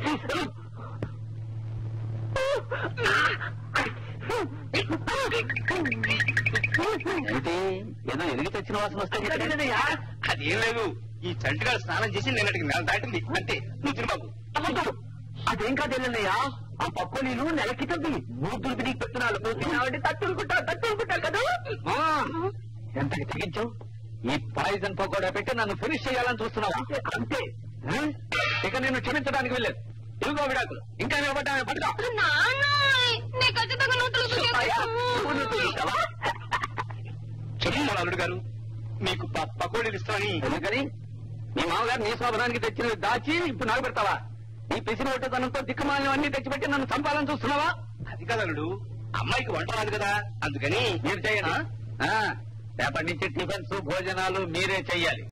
ఏదో ఎలిగి తెచ్చిన వాసన వస్తే అదేం లేదు. ఈ చంటిగాడు స్నానం చేసి నిన్నటికి నెల దాటింది అంతే. నువ్వు తిరుబాబు. అదేం కాదు ఎల్లయ్యా, ఆ పప్పు నీళ్ళు నెలకి తగ్గి మూతులు తిరిగి పెడుతున్నాడు. నువ్వు తిన్నావంటే తట్టుకుంటా కదా. ఎంతకి తెగించావు? ఈ పాయిజన్ పకోడా పెట్టి నన్ను ఫినిష్ చేయాలని చూస్తున్నావా? అంతే. ఇక నేను క్షమించడానికి వెళ్ళలేదు. ఇదిగో విడాకులు. ఇంకా ఇవ్వబడ్డా పట్టుకో. చెప్పు అల్లుడు గారు, మీకు పకోడీలు ఇస్తామని. ఎందుకని? మీ మామగారు నీ శోభనానికి తెచ్చినవి దాచి ఇప్పుడు నాకు పెడతావా? నీ పిసిని ఒట్టుతనంతో దిక్కుమాలను అన్ని తెచ్చిపెట్టి నన్ను చంపాలని చూస్తున్నావా? అది కదా అల్లుడు, అమ్మాయికి వంట రాదు కదా, అందుకని. మీరు చేయనా? రేపటి నుంచి టిఫిన్స్ భోజనాలు మీరే చెయ్యాలి.